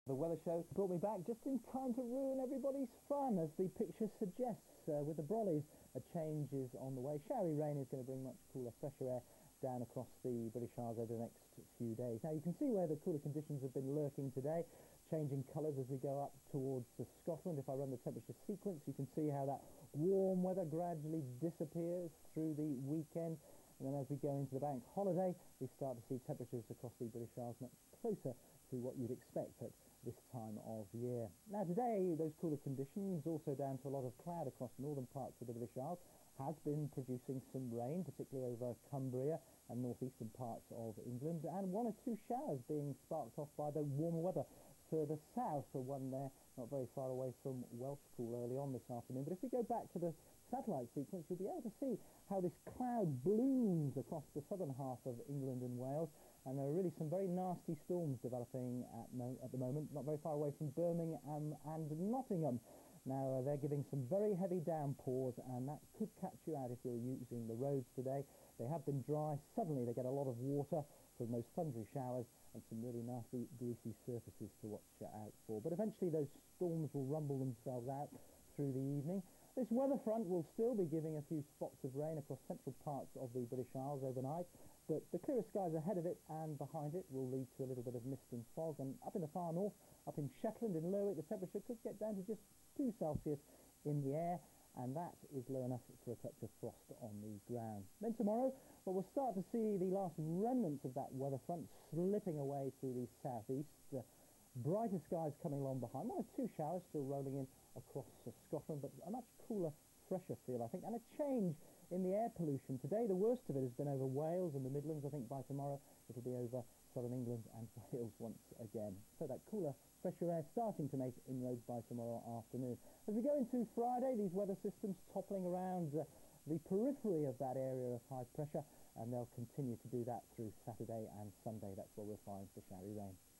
The weather show brought me back just in time to ruin everybody's fun, as the picture suggests. With the brollies, a change is on the way. Showery rain is going to bring much cooler, fresher air down across the British Isles over the next few days. Now, you can see where the cooler conditions have been lurking today, changing colours as we go up towards Scotland. If I run the temperature sequence, you can see how that warm weather gradually disappears through the weekend. And then as we go into the bank holiday, we start to see temperatures across the British Isles much closer to what you'd expect at this time of year. Now today, those cooler conditions, also down to a lot of cloud across northern parts of the British Isles, has been producing some rain, particularly over Cumbria and northeastern parts of England, and one or two showers being sparked off by the warmer weather further south. So one there not very far away from Welshpool early on this afternoon. But if we go back to the satellite sequence, you'll be able to see how this cloud blooms across the southern half of England and Wales, and there are really some very nasty storms developing at the moment, not very far away from Birmingham and Nottingham. Now they're giving some very heavy downpours, and that could catch you out if you're using the roads today. They have been dry. Suddenly they get a lot of water from those thundery showers and some really nasty greasy surfaces to watch out for. But eventually those storms will rumble themselves out through the evening. This weather front will still be giving a few spots of rain across central parts of the British Isles overnight, but the clearer skies ahead of it and behind it will lead to a little bit of mist and fog. And up in the far north, up in Shetland and Lerwick, the temperature could get down to just 2 Celsius in the air, and that is low enough for a touch of frost on the ground. Then tomorrow, well, we'll start to see the last remnants of that weather front slipping away through the southeast. Brighter skies coming along behind, one or two showers still rolling in across Scotland, but a much cooler, fresher feel, I think, and a change in the air pollution. Today, the worst of it has been over Wales and the Midlands. I think by tomorrow it'll be over southern England and Wales once again. So that cooler, fresher air starting to make inroads by tomorrow afternoon. As we go into Friday, these weather systems toppling around the periphery of that area of high pressure, and they'll continue to do that through Saturday and Sunday. That's what we'll find for showery rain.